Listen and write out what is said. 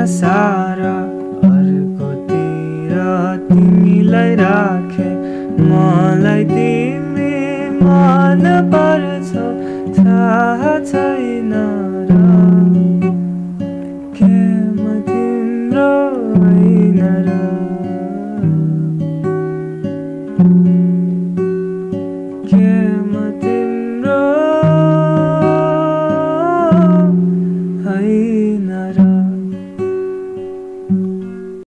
सारा अर्कोतिर तिमीलाई राखे मलाई तिमी मन पर्छौ थाहा छैन र के म तिम्रो होइन र के म